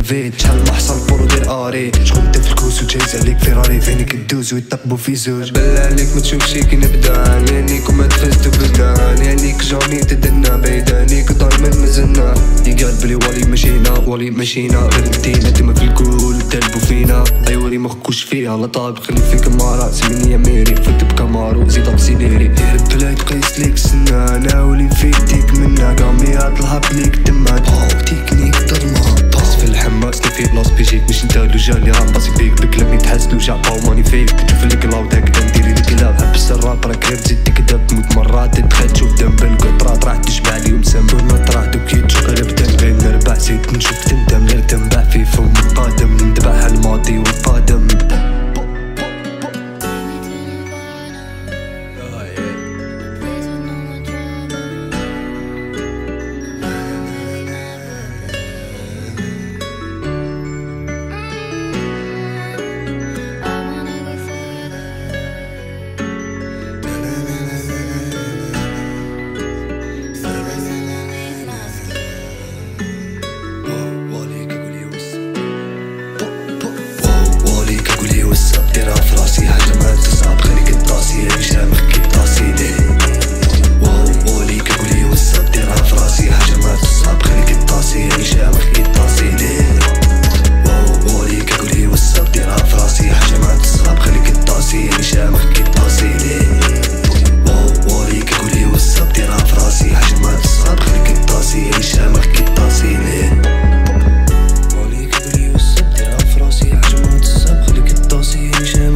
فيت شحال ما حصل بورو دير اري شكون انت في الكوس وجايز عليك فيراري فينك تدوز ويطبو في زوج بلا عليك ما تشوفش كي نبدا يعنيك وما تفزت بدان يعنيك جامي تدنا بعيدانيك ضايما مزنا يقال بلي ولي ماشينا غير ندينا ديما في الكول تلبو فينا ايوري مخكوش فيها لا طاب خلي فيك مارا سميني يا ميري فت بكامارو زيد بسينيري يا بلا تقيس ليك سنانا ولي فيك ديك منا قاميات الهاب ليك دمات تكنيك ضرمه باس في الحما سني في بلاص بيجيك مش انت لو جالي رامباسي فيك بكلام يتحس لو جا باو ماني فيك كتشوف الكلاود هكدا نديري الكلاب حبس الراب راك غير تزيد تكذب موت مرات تدخل تشوف دم بالقطرات راح تشبع ليهم سم كل طرح دوكي تشوف غير غير نربع زيد نشوف تندم غير تنبع في فم قادم ندبح الماضي والقادم ديرها في راسي حاجة ما تصعب خليك طاسي مش شامخ كي طاسي ليه ولي كقولي وصاب ديرها في راسي حاجة ما تصعب خليك طاسي مش شامخ كي طاسي ليه ولي كقولي وصاب ديرها في راسي حاجة ما تصعب خليك طاسي مش شامخ كي طاسي ليه ولي كقولي وصاب ديرها في راسي حاجة ما تصعب خليك طاسي مش شامخ كي طاسي ليه ولي كقولي وصاب ديرها في راسي حاجة ما تصعب خليك طاسي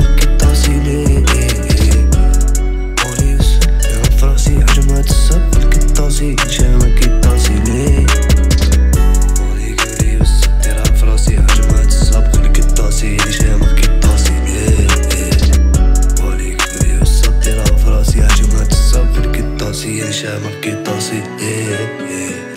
شامك الطاسي ليه ولي كقولي وصاب ديرها في راسي حاجة ما تصاب خليك الطاسي شامك الطاسي ليه ولي كقولي وصاب ديرها في راسي حاجة ما تصاب خليك الطاسي شامك الطاسي ليه